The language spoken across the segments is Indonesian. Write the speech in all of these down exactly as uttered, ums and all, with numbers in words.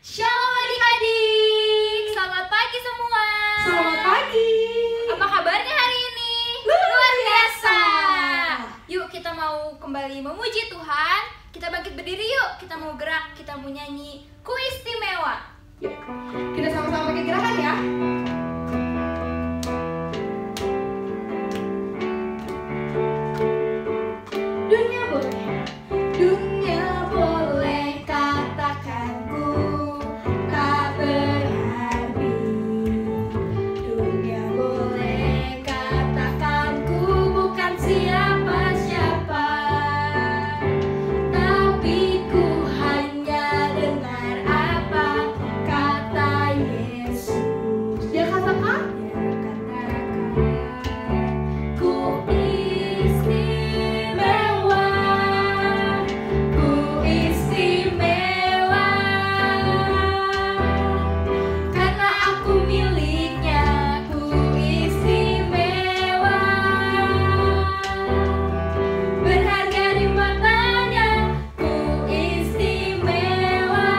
Shalom adik-adik, selamat pagi semua. Selamat pagi. Apa kabarnya hari ini? Luar biasa. Yuk kita mau kembali memuji Tuhan. Kita bangkit berdiri yuk, kita mau gerak, kita mau nyanyi Ku Istimewa. Yuk, kita sama-sama pakai gerakan ya. Dunia boleh, dunia boleh katakanku tak berarti. Dunia boleh katakanku bukan siapa-siapa, tapi ku hanya dengar apa kata Yesus. Dia katakan, dia katakan, ku istimewa, ku istimewa, karena aku miliknya, ku istimewa, berharga di matanya, ku istimewa.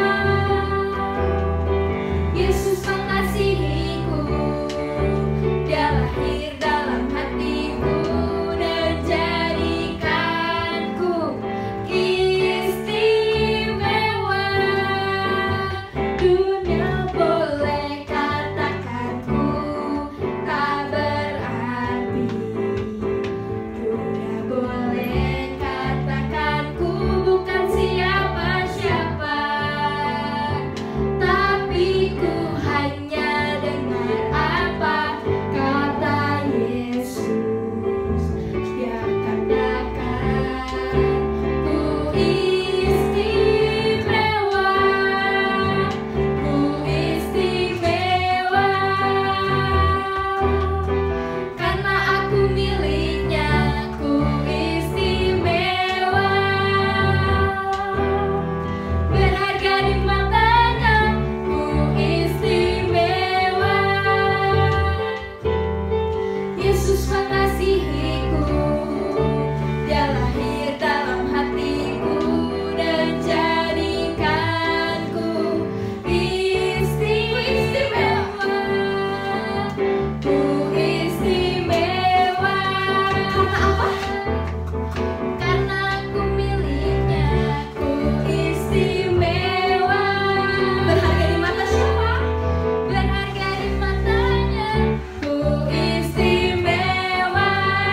Yesus mengasihiku, Dia lahir dalam hatiku dan jadikanku istimewa. Dunia boleh katakanku tak berarti. Dunia boleh katakanku bukan siapa-siapa, tapi ku hanya dengar apa kata Yesus. Dia katakan, ku istimewa, ku istimewa, karena aku miliknya, ku istimewa, berharga di matanya, ku istimewa. Yesus mengasihiku, Dia lahir dalam hatiku dan jadikanku istimewa. Ku istimewa. Karena apa? Karena aku miliknya, ku istimewa. Berharga di mata siapa? Berharga di matanya, ku istimewa.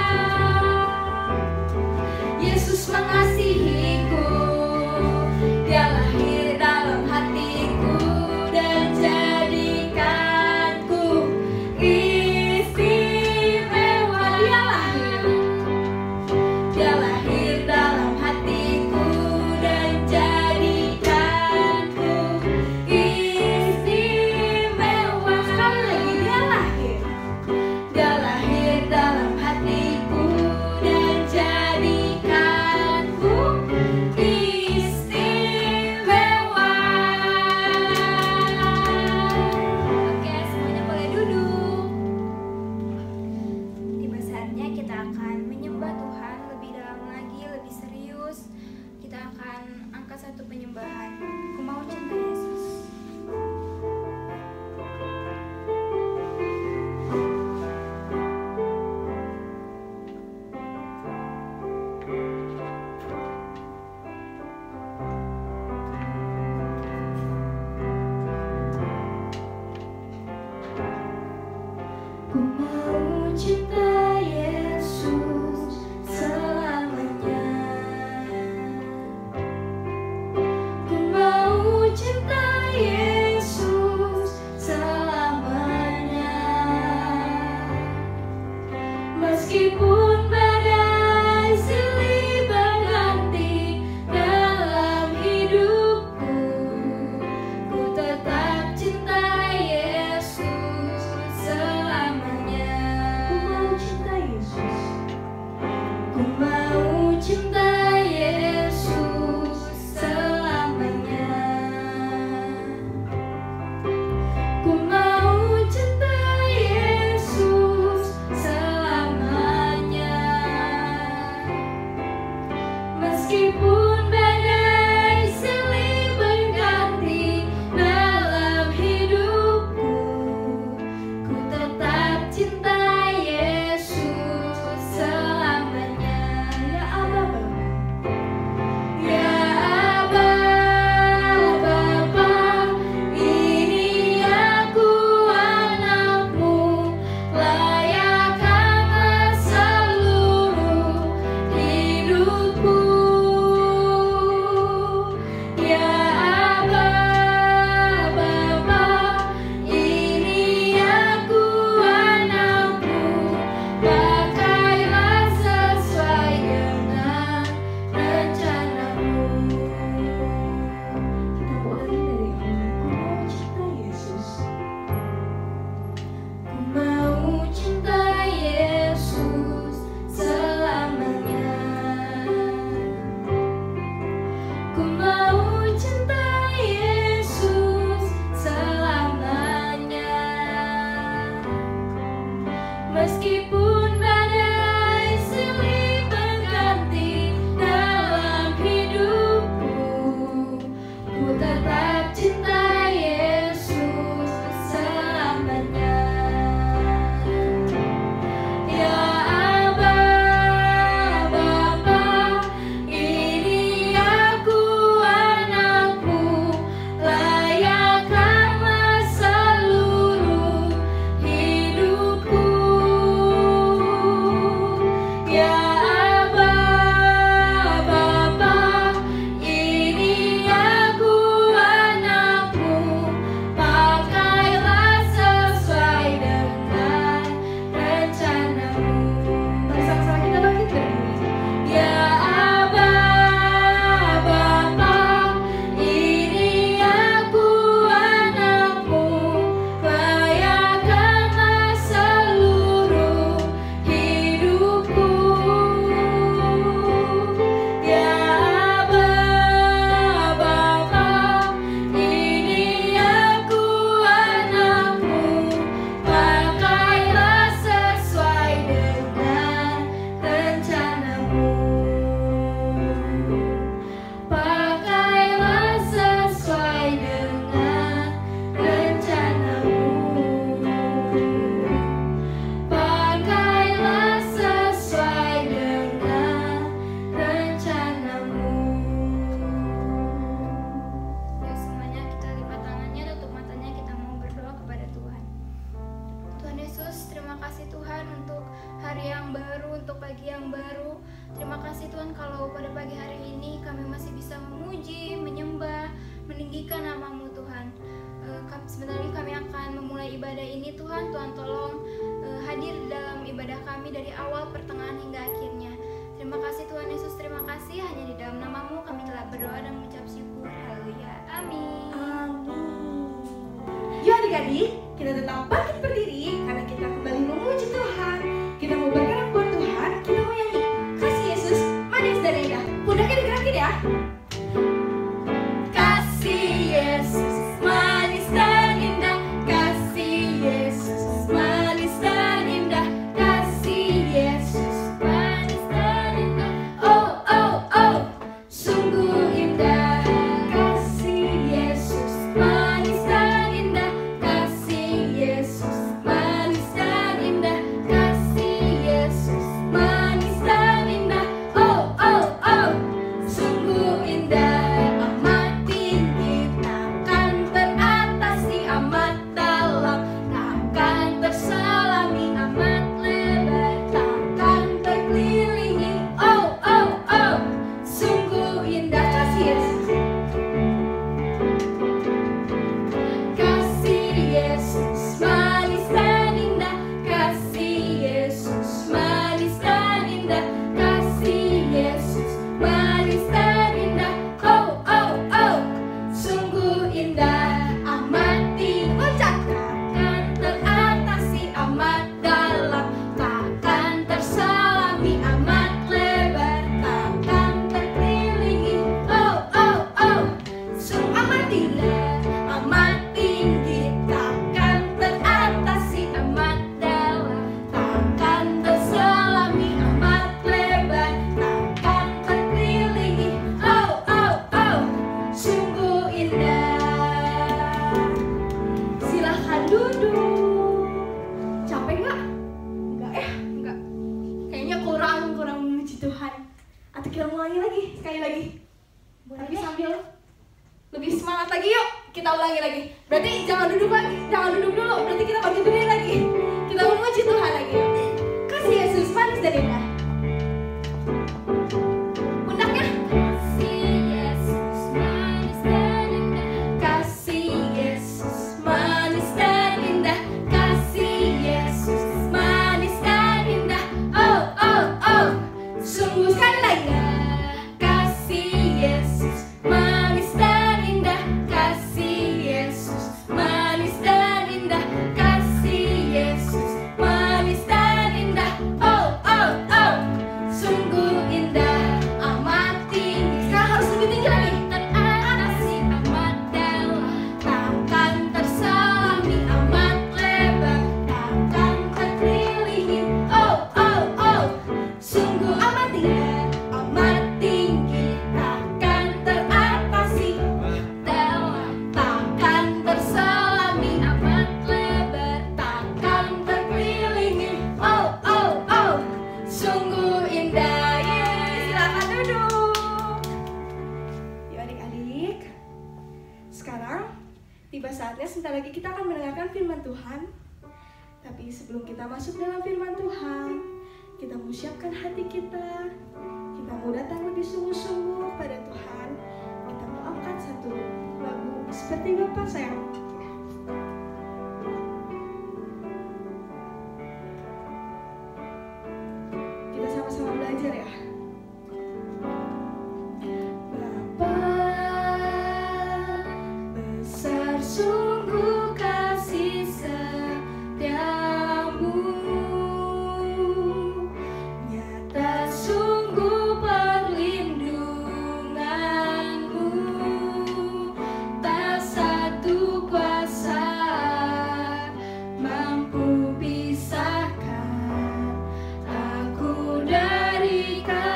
Yesus mengasihiku, Dia lahir dalam hatiku dan jadikanku istimewa. Dia lahir, Dia lahir dalam hatiku dan jadikanku istimewa. Sekali lagi, Dia lahir, Dia lahir dalam hatiku dan jadikanku istimewa. Oke, semuanya boleh duduk. Tiba saatnya kita akan menyembah Tuhan lebih dalam lagi, lebih serius. Kita akan angkat satu penyembahan. Ku mau cinta Yesus. Ku mau cinta Yesus selamanya. Ku mau cinta Yesus selamanya. Meskipun badai silih berganti dalam hidupku, ku tetap cinta Yesus selamanya. Ku mau cinta Yesus. Ku mau cinta Yesus selamanya. Ku mau cinta Yesus selamanya. Meskipun badai silih berganti yang baru. Terima kasih Tuhan kalau pada pagi hari ini kami masih bisa memuji, menyembah, meninggikan nama-Mu Tuhan. Uh, sebentar lagi kami akan memulai ibadah ini Tuhan. Tuhan tolong uh, hadir dalam ibadah kami dari awal, pertengahan hingga akhirnya. Terima kasih Tuhan Yesus, terima kasih. Hanya di dalam nama-Mu kami telah berdoa dan mengucap syukur. Haleluya. Amin. Amin. Yuk adik-adik, kita tetap bangkit berdiri karena kita kembali memuji Tuhan. Kita mau bergerak buat Tuhan, kita mau nyanyi Kasih Yesus manis dan indah. Pundaknya digerakin ya. Kasih Yesus manis dan indah, kasih Yesus manis dan indah, kasih Yesus manis dan indah. Oh oh oh, sungguh indah. Kasih Yesus manis dan indah, kasih Yesus manis dan indah, kasih Yesus manis dan indah. Oh oh oh, sungguh indah. Amat tinggi, takkan teratasi, amat dalam, takkan terselami, amat lebar, takkan terkelilingi. Oh oh oh, sungguh indah. Kasih Yesus. Kasih Yesus manis dan indah, kasih Yesus manis dan indah, kasih Yesus manis dan indah. Oh oh oh, sungguh indah. Amat tinggi, takkan teratasi, amat dalam, takkan terselami, amat lebar, takkan terkelilingi. Oh oh oh, sungguh amat indah. Amat tinggi, takkan teratasi, amat dalam, takkan terselami, amat lebar, takkan terkelilingi. Oh oh oh, sungguh indah. Silahkan duduk. Capek nggak? Nggak ya? Nggak. Kayaknya kurang kurang memuji Tuhan. Atau kita ulangi lagi, sekali lagi. Tapi sambil lebih semangat lagi yuk. Kita ulangi lagi. Berarti jangan duduk lagi, jangan duduk dulu. Berarti kita bagi berdiri lagi. Kita memuji Tuhan lagi yuk. Kasih Yesus manis dan indah. Pundaknya. Kasih Yesus manis dan indah, kasih Yesus manis dan indah, kasih Yesus manis dan indah. Oh oh oh, sungguh sekali lagi. Kasih Yesus manis dan indah, kasih Yesus manis dan indah, kasih Yesus manis dan indah. Oh oh oh, sungguh indah. Amat tinggi, sekarang harus lebih tinggi lagi. Teratasi, amat dalam, takkan terselami, amat lebar, takkan terkelilingi. Oh oh oh, sungguh amat indah. Amat tinggi, takkan teratasi, dalam, takkan terselami, amat lebar, takkan terkelilingi. Oh oh oh, sungguh indah. Yeay, silakan duduk. Yuk adik-adik, sekarang tiba saatnya sebentar lagi kita akan mendengarkan firman Tuhan. Tapi sebelum kita masuk dalam firman Tuhan, kita mau siapkan hati kita. Kita mau datang lebih sungguh-sungguh pada Tuhan. Kita mau angkat satu lagu seperti Bapa Sayang. Kita sama-sama belajar ya. Bapa, besar sungguh kasih setiamu, nyata sungguh perlindunganmu, tak satu kuasa mampu pisahkan aku dari kasih.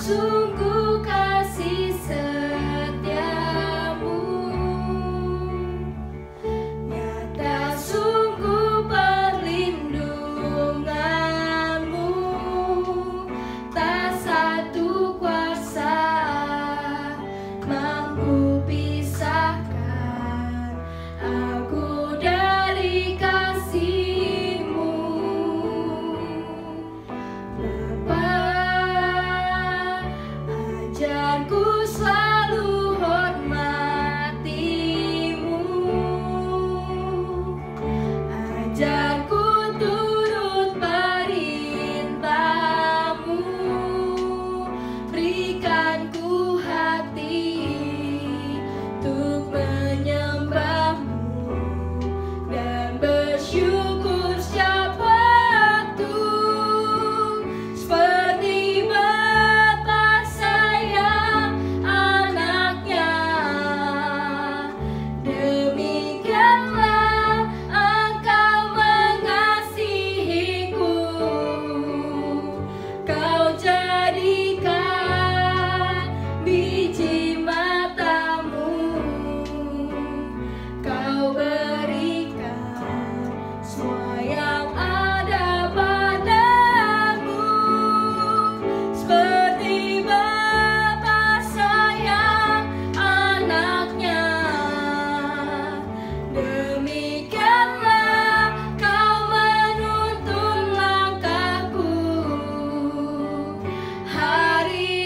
sungguh kasih setiamu, nyata sungguh perlindunganmu, tak satu kuasa mampu pisahkan aku dari kasih-Mu. Bapa, ajarku selalu hormati-Mu, ajarku turut perintah-Mu, berikan ku hati untuk menyembah-Mu dan bersyukur setiap waktu, seperti Bapa sayang anaknya. Demikianlah Engkau mengasihiku, Kau jadikan biji mata-Mu, Kau berikan semua yang ada padamu, seperti Bapa sayang anaknya. Demikianlah Kau menuntun langkahku, hari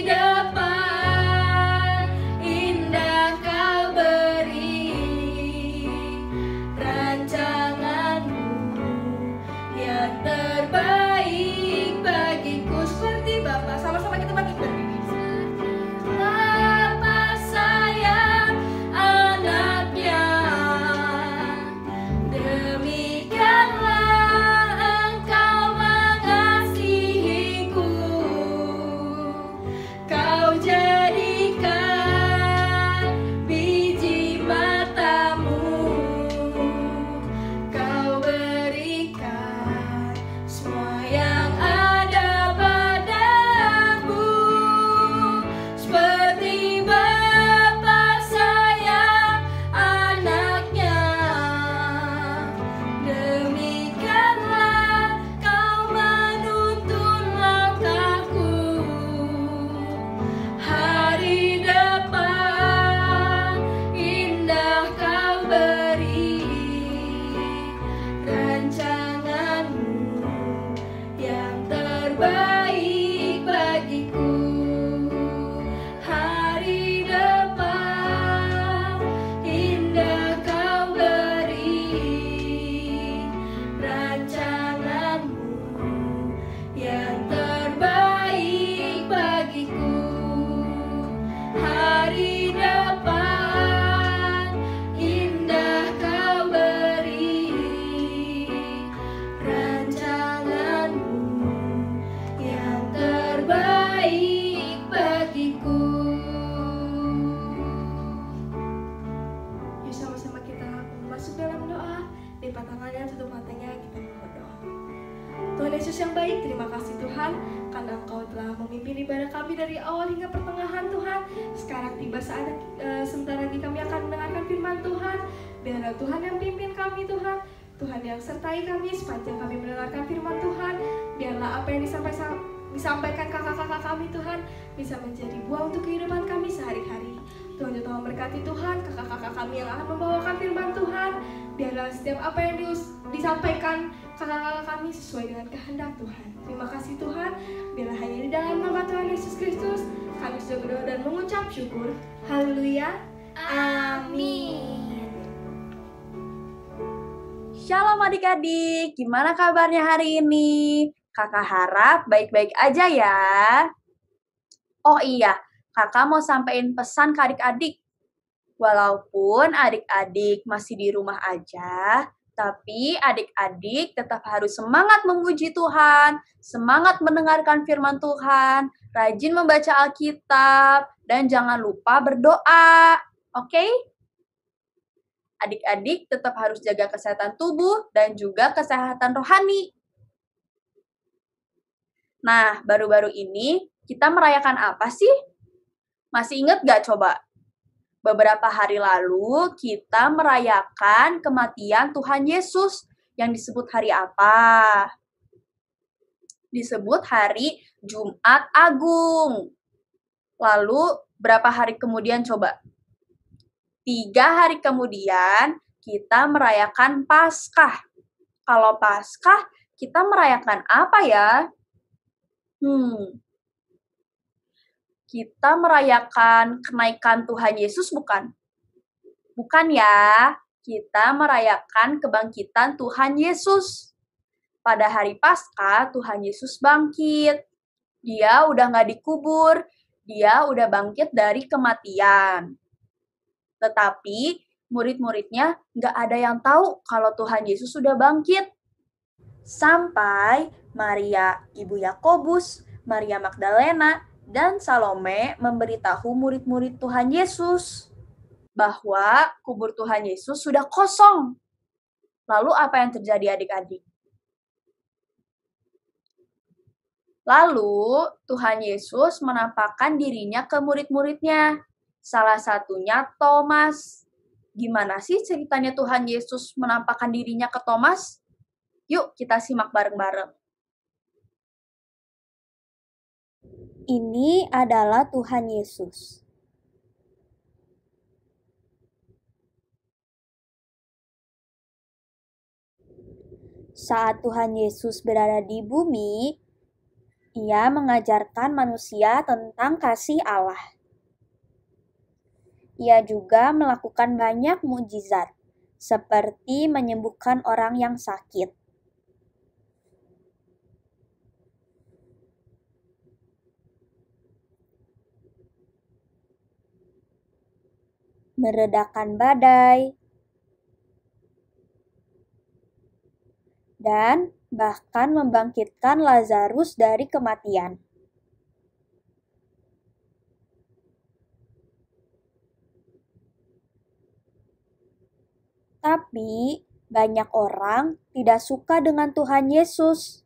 depan indah Kau beri, rancangan-Mu yang terbaik bagiku, seperti Bapa. Sama-sama kita bangkit berdiri. Bapa sayang anaknya, demikianlah Engkau mengasihiku, Kau jadikan biji mata-Mu, Kau berikan semua yang ada padamu, seperti Bapa sayang anaknya. Demikianlah Kau menuntun langkahku, hari depan indah Kau beri, rancangan-Mu yang terbaik bagiku, hari depan indah Kau beri, rancangan-Mu yang terbaik bagiku, hari depan indah Kau beri, rancangan-Mu yang terbaik bagiku. Yuk sama-sama kita masuk dalam doa. Lipat tangannya, tutup matanya, kita berdoa. Tuhan Yesus yang baik, terima kasih Tuhan karena Engkau telah memimpin ibadah kami dari awal hingga pertengahan Tuhan. Sekarang tiba saat eh, sebentar lagi kami akan mendengarkan firman Tuhan. Biarlah Tuhan yang pimpin kami Tuhan, Tuhan yang sertai kami sepanjang kami mendengarkan firman Tuhan. Biarlah apa yang disampaikan disampaikan kakak-kakak kami Tuhan bisa menjadi buah untuk kehidupan kami sehari-hari. Tuhan juga memberkati Tuhan kakak-kakak kami yang akan membawakan firman Tuhan. Biarlah setiap apa yang dius- disampaikan kakak-kakak kami sesuai dengan kehendak Tuhan. Terima kasih Tuhan. Biarlah hanya di dalam nama Tuhan Yesus Kristus kami sudah berdoa dan mengucap syukur. Haleluya. Amin. Shalom adik-adik, gimana kabarnya hari ini? Kakak harap baik-baik aja ya. Oh iya, kakak mau sampein pesan ke adik-adik. Walaupun adik-adik masih di rumah aja, tapi adik-adik tetap harus semangat memuji Tuhan, semangat mendengarkan firman Tuhan, rajin membaca Alkitab, dan jangan lupa berdoa. Oke? Adik-adik tetap harus jaga kesehatan tubuh dan juga kesehatan rohani. Nah, baru-baru ini Kita merayakan apa sih? Masih ingat gak coba? Beberapa hari lalu kita merayakan kematian Tuhan Yesus yang disebut hari apa? Disebut hari Jumat Agung. Lalu berapa hari kemudian coba? Tiga hari kemudian kita merayakan Paskah. Kalau Paskah kita merayakan apa ya? Hmm, kita merayakan kenaikan Tuhan Yesus bukan? Bukan ya, kita merayakan kebangkitan Tuhan Yesus. Pada hari Paskah, Tuhan Yesus bangkit. Dia udah gak dikubur, dia udah bangkit dari kematian. Tetapi murid-muridnya gak ada yang tahu kalau Tuhan Yesus sudah bangkit. Sampai Maria, ibu Yakobus, Maria Magdalena, dan Salome memberitahu murid-murid Tuhan Yesus bahwa kubur Tuhan Yesus sudah kosong. Lalu apa yang terjadi adik-adik? Lalu Tuhan Yesus menampakkan dirinya ke murid-muridnya. Salah satunya Thomas. Gimana sih ceritanya Tuhan Yesus menampakkan dirinya ke Thomas? Yuk kita simak bareng-bareng. Ini adalah Tuhan Yesus. Saat Tuhan Yesus berada di bumi, Ia mengajarkan manusia tentang kasih Allah. Ia juga melakukan banyak mukjizat, seperti menyembuhkan orang yang sakit. Meredakan badai, dan bahkan membangkitkan Lazarus dari kematian. Tapi banyak orang tidak suka dengan Tuhan Yesus.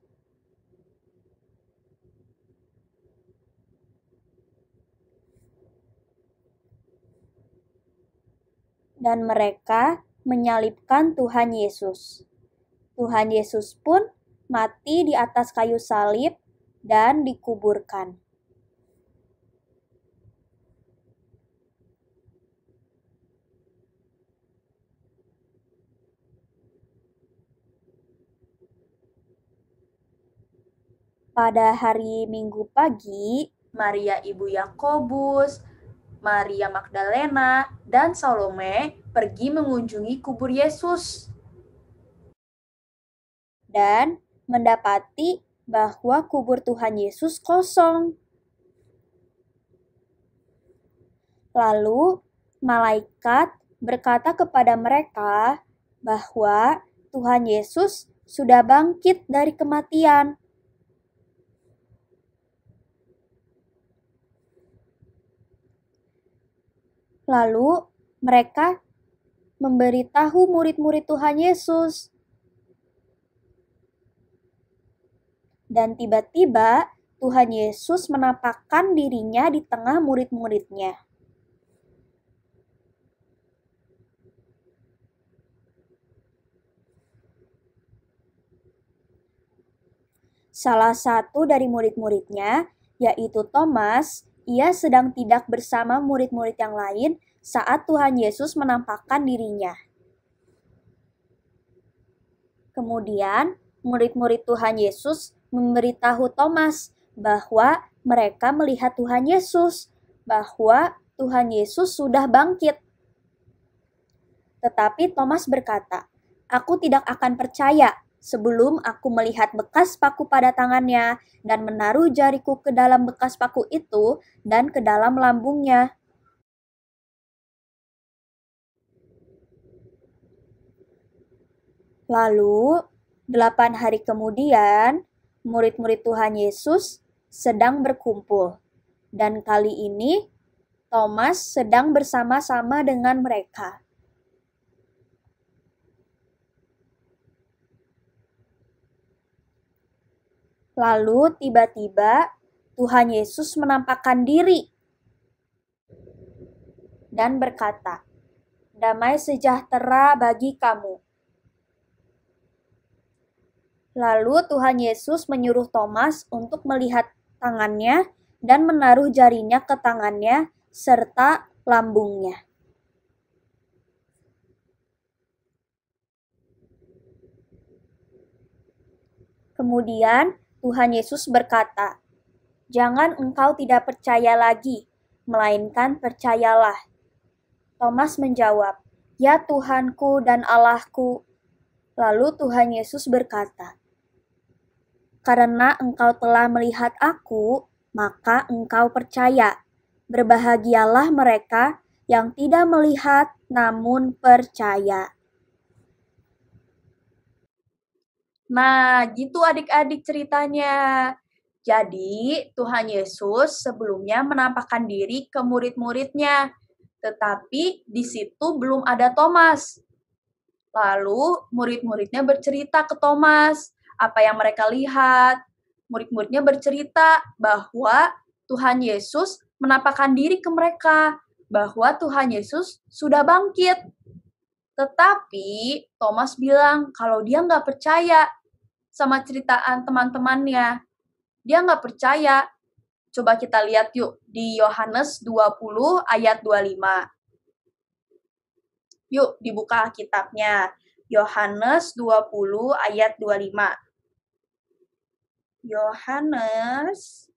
Dan mereka menyalibkan Tuhan Yesus. Tuhan Yesus pun mati di atas kayu salib dan dikuburkan. Pada hari Minggu pagi, Maria ibu Yakobus, Maria Magdalena, dan Salome pergi mengunjungi kubur Yesus. Dan mendapati bahwa kubur Tuhan Yesus kosong. Lalu malaikat berkata kepada mereka bahwa Tuhan Yesus sudah bangkit dari kematian. Lalu mereka memberitahu murid-murid Tuhan Yesus. Dan tiba-tiba Tuhan Yesus menampakkan dirinya di tengah murid-muridnya. Salah satu dari murid-muridnya, yaitu Thomas, ia sedang tidak bersama murid-murid yang lain saat Tuhan Yesus menampakkan dirinya. Kemudian, murid-murid Tuhan Yesus memberitahu Thomas bahwa mereka melihat Tuhan Yesus, bahwa Tuhan Yesus sudah bangkit. Tetapi Thomas berkata, "Aku tidak akan percaya sebelum aku melihat bekas paku pada tangannya dan menaruh jariku ke dalam bekas paku itu dan ke dalam lambungnya." Lalu, delapan hari kemudian, murid-murid Tuhan Yesus sedang berkumpul. Dan kali ini, Thomas sedang bersama-sama dengan mereka. Lalu tiba-tiba Tuhan Yesus menampakkan diri dan berkata, "Damai sejahtera bagi kamu." Lalu Tuhan Yesus menyuruh Thomas untuk melihat tangannya dan menaruh jarinya ke tangannya serta lambungnya. Kemudian Tuhan Yesus berkata, "Jangan engkau tidak percaya lagi, melainkan percayalah." Thomas menjawab, "Ya Tuhanku dan Allahku." Lalu Tuhan Yesus berkata, "Karena engkau telah melihat aku, maka engkau percaya. Berbahagialah mereka yang tidak melihat namun percaya." Nah, gitu adik-adik ceritanya. Jadi, Tuhan Yesus sebelumnya menampakkan diri ke murid-muridnya, tetapi di situ belum ada Thomas. Lalu, murid-muridnya bercerita ke Thomas apa yang mereka lihat. Murid-muridnya bercerita bahwa Tuhan Yesus menampakkan diri ke mereka, bahwa Tuhan Yesus sudah bangkit. Tetapi Thomas bilang kalau dia nggak percaya sama ceritaan teman-temannya. Dia nggak percaya. Coba kita lihat yuk di Yohanes dua puluh ayat dua puluh lima. Yuk dibuka kitabnya. Yohanes dua puluh ayat dua puluh lima. Yohanes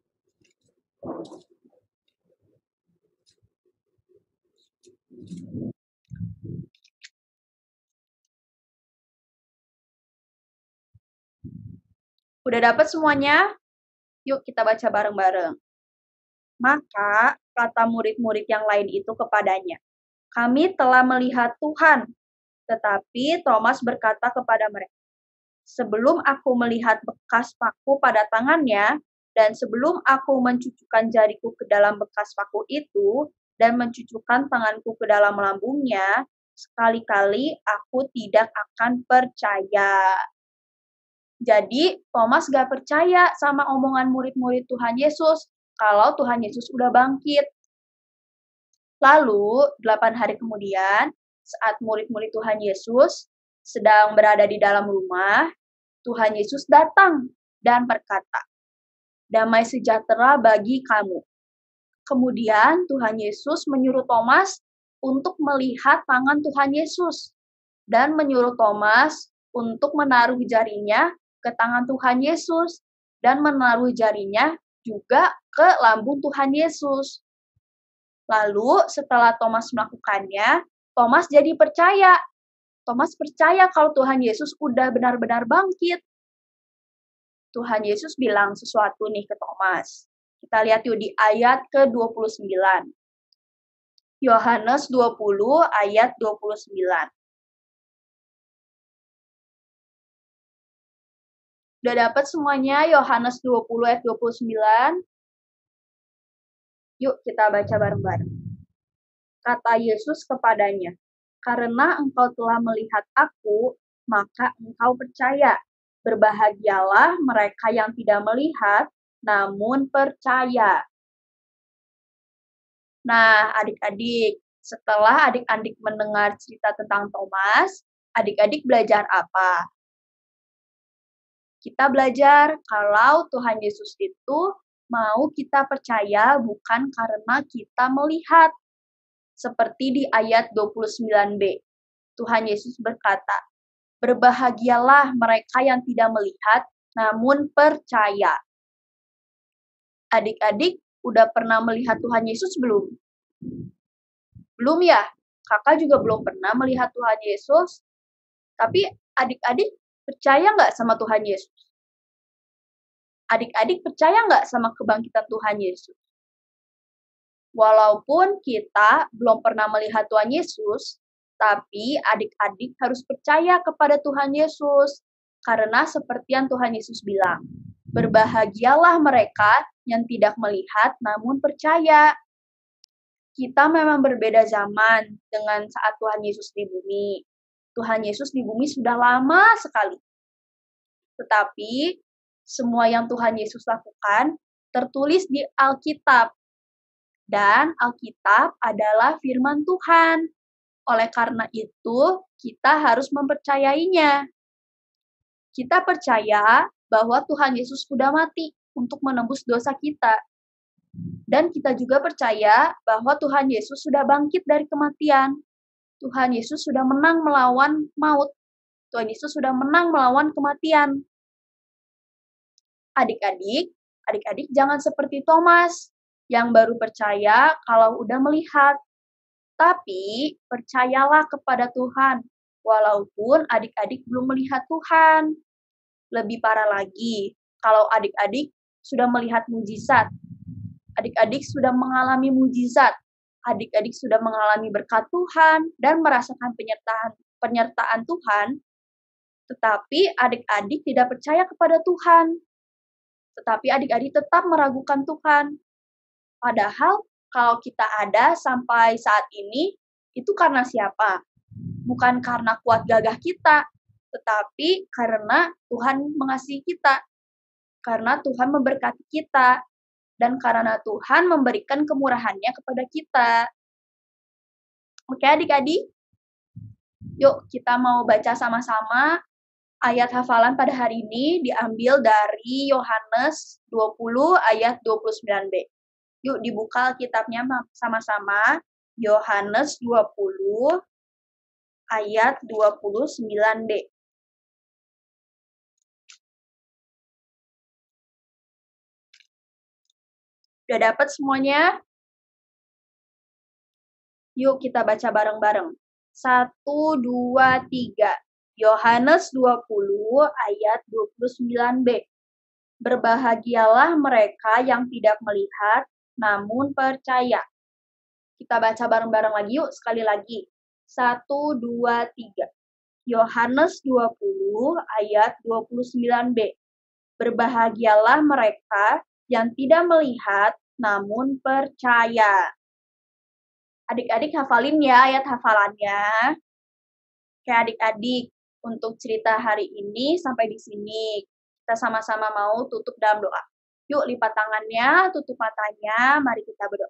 Udah dapat semuanya? Yuk kita baca bareng-bareng. Maka kata murid-murid yang lain itu kepadanya, "Kami telah melihat Tuhan." Tetapi Thomas berkata kepada mereka, "Sebelum aku melihat bekas paku pada tangannya, dan sebelum aku mencucukkan jariku ke dalam bekas paku itu, dan mencucukkan tanganku ke dalam lambungnya, sekali-kali aku tidak akan percaya." Jadi, Thomas gak percaya sama omongan murid-murid Tuhan Yesus kalau Tuhan Yesus udah bangkit. Lalu, delapan hari kemudian, saat murid-murid Tuhan Yesus sedang berada di dalam rumah, Tuhan Yesus datang dan berkata, "Damai sejahtera bagi kamu." Kemudian Tuhan Yesus menyuruh Thomas untuk melihat tangan Tuhan Yesus dan menyuruh Thomas untuk menaruh jarinya ke tangan Tuhan Yesus dan menaruh jarinya juga ke lambung Tuhan Yesus. Lalu setelah Thomas melakukannya, Thomas jadi percaya. Thomas percaya kalau Tuhan Yesus udah benar-benar bangkit. Tuhan Yesus bilang sesuatu nih ke Thomas. Kita lihat yuk di ayat ke dua puluh sembilan. Yohanes dua puluh ayat dua puluh sembilan. Udah dapat semuanya Yohanes dua puluh ayat dua puluh sembilan? Yuk kita baca bareng-bareng. Kata Yesus kepadanya, "Karena engkau telah melihat aku, maka engkau percaya. Berbahagialah mereka yang tidak melihat, namun percaya." Nah, adik-adik, setelah adik-adik mendengar cerita tentang Thomas, adik-adik belajar apa? Kita belajar kalau Tuhan Yesus itu mau kita percaya bukan karena kita melihat. Seperti di ayat dua puluh sembilan b. Tuhan Yesus berkata, "Berbahagialah mereka yang tidak melihat namun percaya." Adik-adik udah pernah melihat Tuhan Yesus belum? Belum ya? Kakak juga belum pernah melihat Tuhan Yesus. Tapi adik-adik percaya nggak sama Tuhan Yesus? Adik-adik percaya nggak sama kebangkitan Tuhan Yesus? Walaupun kita belum pernah melihat Tuhan Yesus, tapi adik-adik harus percaya kepada Tuhan Yesus. Karena seperti yang Tuhan Yesus bilang, berbahagialah mereka yang tidak melihat namun percaya. Kita memang berbeda zaman dengan saat Tuhan Yesus di bumi. Tuhan Yesus di bumi sudah lama sekali. Tetapi semua yang Tuhan Yesus lakukan tertulis di Alkitab. Dan Alkitab adalah firman Tuhan. Oleh karena itu, kita harus mempercayainya. Kita percaya bahwa Tuhan Yesus sudah mati untuk menebus dosa kita. Dan kita juga percaya bahwa Tuhan Yesus sudah bangkit dari kematian. Tuhan Yesus sudah menang melawan maut. Tuhan Yesus sudah menang melawan kematian. Adik-adik, adik-adik jangan seperti Thomas yang baru percaya kalau udah melihat. Tapi percayalah kepada Tuhan, walaupun adik-adik belum melihat Tuhan. Lebih parah lagi, kalau adik-adik sudah melihat mujizat. Adik-adik sudah mengalami mujizat. Adik-adik sudah mengalami berkat Tuhan dan merasakan penyertaan penyertaan Tuhan. Tetapi adik-adik tidak percaya kepada Tuhan. Tetapi adik-adik tetap meragukan Tuhan. Padahal kalau kita ada sampai saat ini, itu karena siapa? Bukan karena kuat gagah kita, tetapi karena Tuhan mengasihi kita. Karena Tuhan memberkati kita. Dan karena Tuhan memberikan kemurahannya kepada kita. Oke adik-adik? Yuk kita mau baca sama-sama. Ayat hafalan pada hari ini diambil dari Yohanes dua puluh ayat dua puluh sembilan b. Yuk dibuka Alkitabnya sama-sama. Yohanes dua puluh ayat dua puluh sembilan b. Udah dapat semuanya? Yuk kita baca bareng-bareng. Satu, dua, tiga. Yohanes dua puluh ayat dua puluh sembilan b. Berbahagialah mereka yang tidak melihat namun percaya. Kita baca bareng-bareng lagi yuk, sekali lagi. Satu, dua, tiga. Yohanes dua puluh ayat dua puluh sembilan b. Berbahagialah mereka yang tidak melihat namun percaya. Adik-adik hafalin ya ayat hafalannya. Kayak adik-adik, untuk cerita hari ini sampai di sini. Kita sama-sama mau tutup dalam doa. Yuk lipat tangannya, tutup matanya, mari kita berdoa.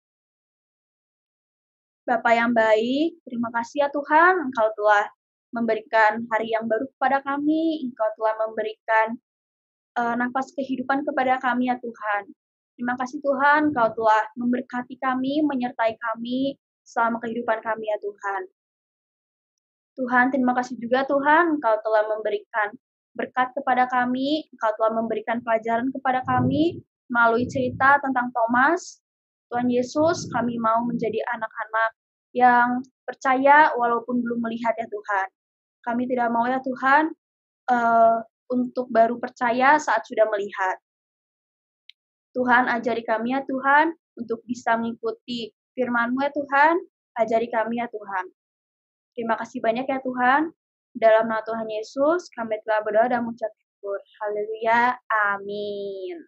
Bapa yang baik, terima kasih ya Tuhan, Engkau telah memberikan hari yang baru kepada kami, Engkau telah memberikan uh, nafas kehidupan kepada kami ya Tuhan. Terima kasih Tuhan, Engkau telah memberkati kami, menyertai kami selama kehidupan kami ya Tuhan. Tuhan, terima kasih juga Tuhan, Engkau telah memberikan berkat kepada kami, Engkau telah memberikan pelajaran kepada kami melalui cerita tentang Thomas. Tuhan Yesus, kami mau menjadi anak-anak yang percaya walaupun belum melihat ya Tuhan. Kami tidak mau ya Tuhan uh, untuk baru percaya saat sudah melihat. Tuhan, ajari kami ya Tuhan untuk bisa mengikuti firman-Mu ya Tuhan. Ajari kami ya Tuhan. Terima kasih banyak ya Tuhan. Dalam nama Tuhan Yesus, kami telah berdoa dan mengucap syukur. Haleluya. Amin.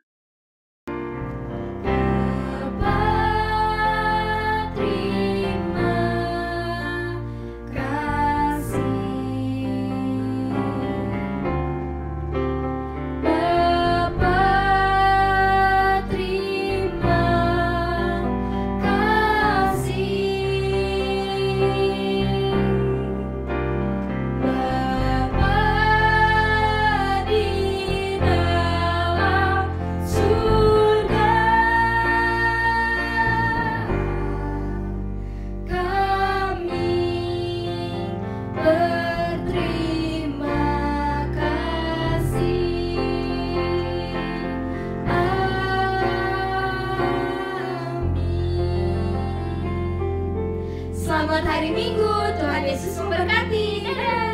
Selamat hari Minggu, Tuhan Yesus memberkati. Dadah.